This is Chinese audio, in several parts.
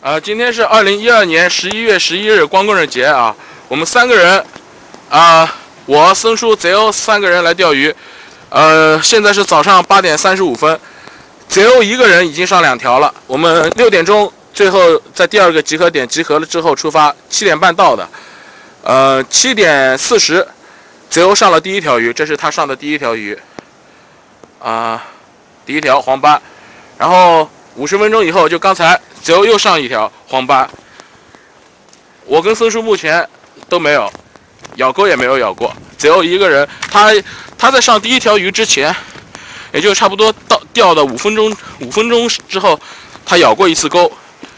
今天是2012年11月11日光棍节啊，我们3个人我、森叔、贼欧3个人来钓鱼。现在是早上8点35分，贼欧1个人已经上2条了。我们6点钟最后在第2个集合点集合了之后出发，7点半到的。7点40，贼欧上了第1条鱼，这是他上的第1条鱼。第1条黄斑，然后50分钟以后，就刚才贼欧又上1条黄斑。我跟森叔目前都没有咬钩，也没有咬过。贼欧1个人，他在上第1条鱼之前，也就差不多钓的5分钟之后，他咬过1次钩，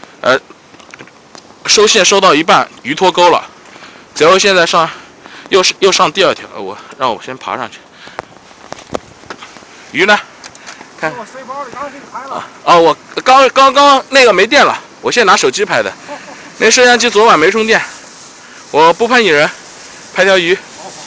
收线收到一半，鱼脱钩了。贼欧现在又上第2条，让我先爬上去。鱼呢？看。我水包里刚给你拍了。我刚刚那个没电了，我现在拿手机拍的。那摄像机昨晚没充电，我不拍你人，拍条鱼。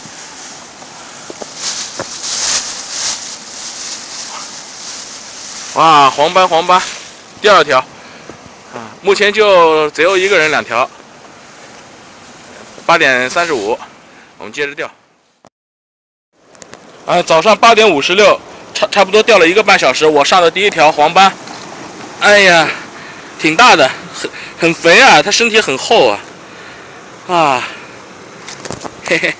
哇，黄斑，第2条。目前就贼欧1个人2条。8点35，我们接着钓。早上8点56，差不多钓了1个半小时。我上的第1条黄斑，哎呀，挺大的，很肥啊，它身体很厚啊，嘿嘿。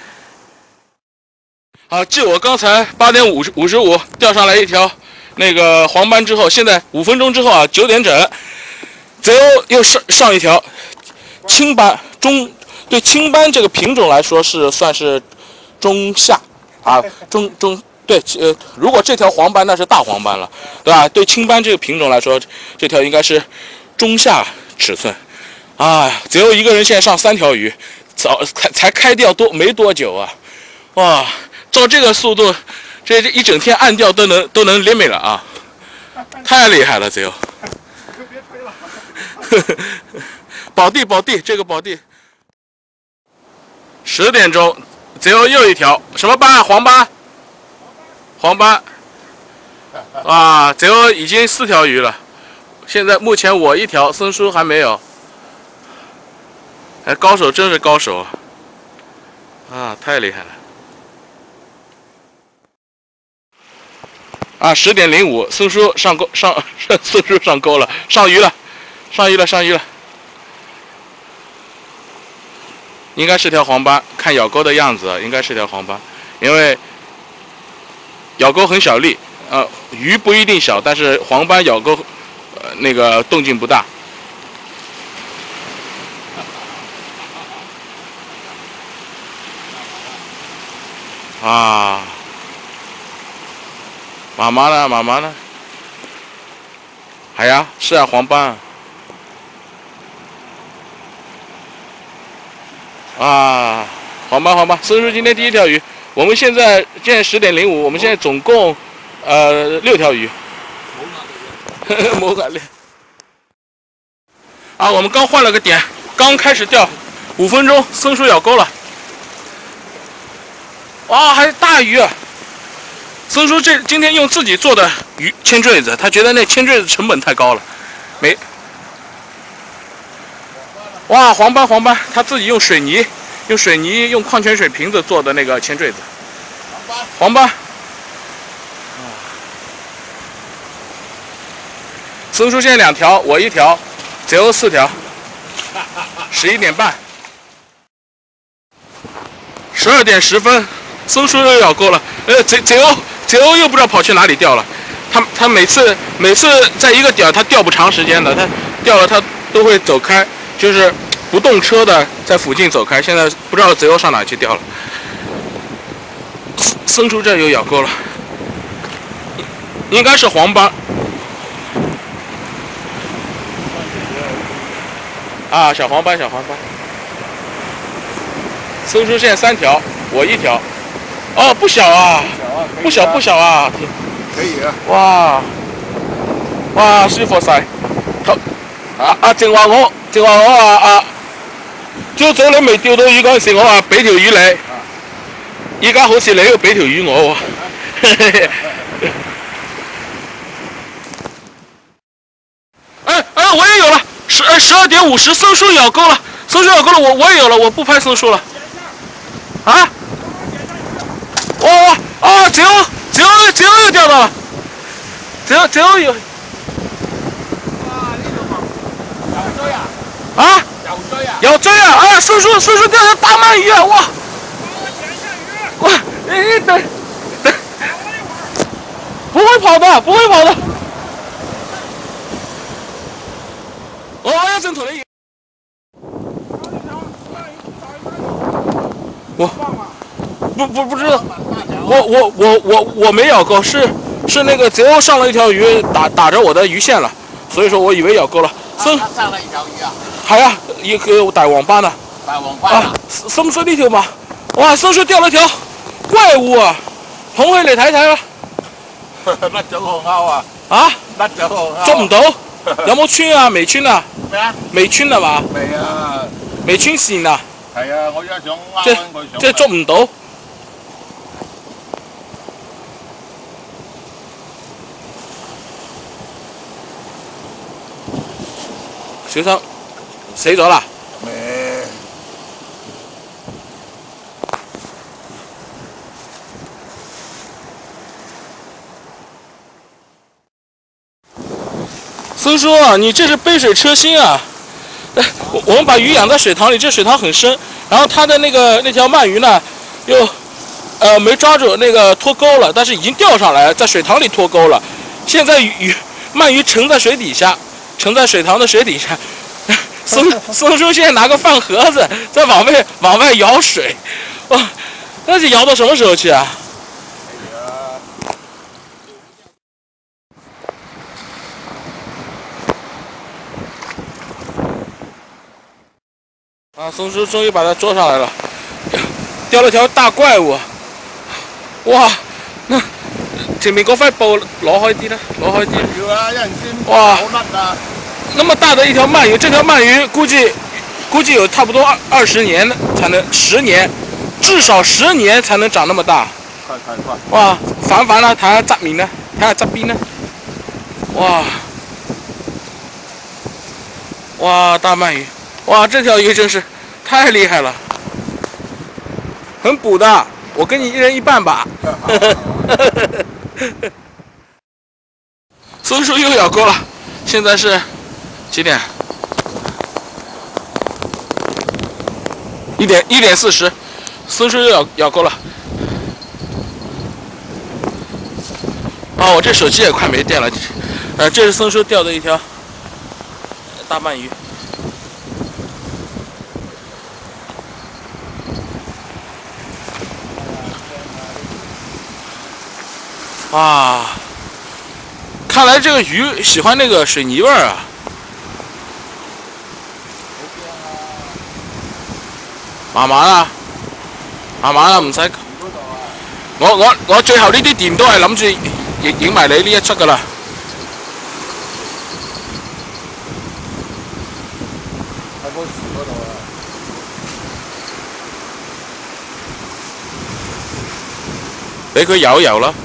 继我刚才8点55钓上来1条那个黄斑之后，现在5分钟之后9点整，贼欧又上1条青斑，对青斑这个品种来说算是中下对，如果这条黄斑那是大黄斑了，对吧？对青斑这个品种来说，这条应该是中下尺寸。贼欧1个人现在上3条鱼，才开钓没多久啊！哇，照这个速度，这一整天暗钓都能连美了啊！太厉害了，贼欧！别吹了，保地，这个保地。10点钟，贼欧又1条什么斑？黄斑。贼欧已经4条鱼了。现在目前我1条，森叔还没有。高手真是高手太厉害了。10点05，森叔上钩了，上鱼了。应该是条黄斑，看咬钩的样子，应该是条黄斑，因为咬钩很小力，鱼不一定小，但是黄斑咬钩，那个动静不大。妈妈呢？哎呀，是黄斑。黄斑，森叔今天第1条鱼。我们现在10点05，我们现在总共6条鱼。某个练。我们刚换了个点，刚开始钓，5分钟，森叔咬钩了。哇，还是大鱼啊！森叔今天用自己做的铅坠子，他觉得那铅坠子成本太高了，哇，黄斑，他自己用水泥、用矿泉水瓶子做的那个铅坠子。黄斑。森叔现在2条，我1条，贼欧4条。11点半。12点10分，森叔又咬钩了。贼欧又不知道跑去哪里钓了。他每次在一个点他钓不长时间的，他钓了他都会走开。就是不动车的在附近走开，现在不知道贼欧上哪去钓了。森叔这又咬钩了，应该是黄斑。小黄斑。森叔现在3条，我1条。不小啊，不小可以。哇，師傅晒。正話我朝早你未釣到魚嗰陣時，我話俾條魚你，依家好似你要俾條魚我喎。我也有了。 12点50，松鼠咬钩了，松鼠咬钩了，我也有了，我不拍松鼠了。啊！哇！啊！贼鸥又钓到了，贼鸥有。啊！咬追啊！啊！松鼠钓条大鳗鱼啊！哇！哇！你等，不会跑的。我要挣脱了。我不知道，我没咬钩，是那个贼鸥上了一条鱼，打着我的鱼线了，所以说我以为咬钩了。上了一条鱼啊？係啊，一個大黃斑啊！大黃斑啊！深水呢條嘛？哇！深水釣咗條怪物啊！捧起嚟睇睇啦！甩咗個鈎啊！啊？甩咗個鈎。捉唔到？有冇穿啊？未穿啊？咩啊？未穿係嘛？未啊！未穿線啊？係啊！我而家想勾佢上。即係捉唔到。小心，死咗啦！松叔啊，你这是杯水车薪啊！我们把鱼养在水塘里，这水塘很深，然后它的那条鳗鱼呢，又没抓住那个脱钩了，但是已经钓上来，在水塘里脱钩了。现在鳗鱼沉在水底下。沉在水塘的水底下，松叔现在拿个饭盒子在往外舀水，哇，那是舀到什么时候去啊？啊，松叔终于把它捉上来了，钓了条大怪物，哇，那前面嗰塊布攞開啲啦，攞開啲。要啊，有人先哇，好甩啊！那么大的一条鳗鱼，这条鳗鱼估计有差不多20年才能10年，至少10年才能长那么大。快！哇，烦了，睇下側面呢，睇下側邊呢。哇，大鳗鱼，哇，这条鱼真是太厉害了，很补的，我跟你一人一半吧。松鼠又咬钩了，现在是几点？1点40，松鼠又咬钩了。啊，我这手机也快没电了。这是松叔钓的一条大鳗鱼。哇，看来这个鱼喜欢那个水泥味儿啊。慢慢啦，唔使。我最後呢啲電都係諗住影埋你呢一出噶啦。喺嗰樹嗰度啊！俾佢游一游啦。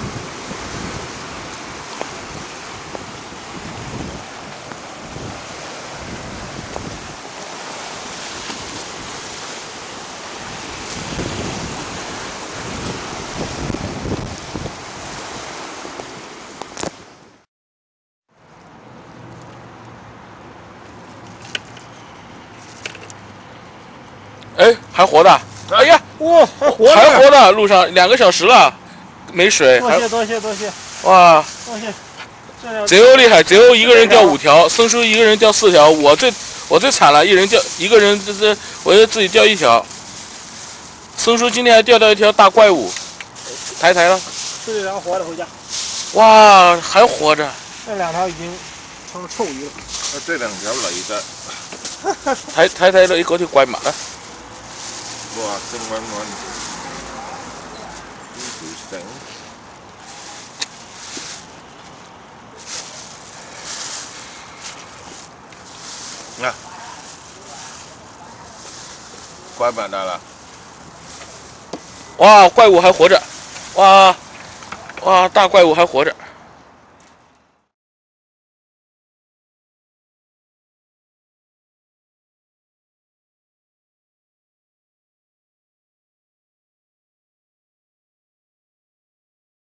哎，还活的！哎呀，哇，还活的！路上2个小时了，没水。多谢。哇，多谢。贼鸥厉害，贼鸥一个人钓5条，松叔一个人钓4条，我最惨了，一个人我就自己钓1条。松叔今天还钓到一条大怪物，抬了。这2条活的回家。哇，还活着。这2条已经成了臭鱼了。这2條嚟嘅。睇你嗰條怪物啊！哇，正穩穩，呢條繩。啊，怪物來了！哇，怪物還活着！哇，大怪物還活着！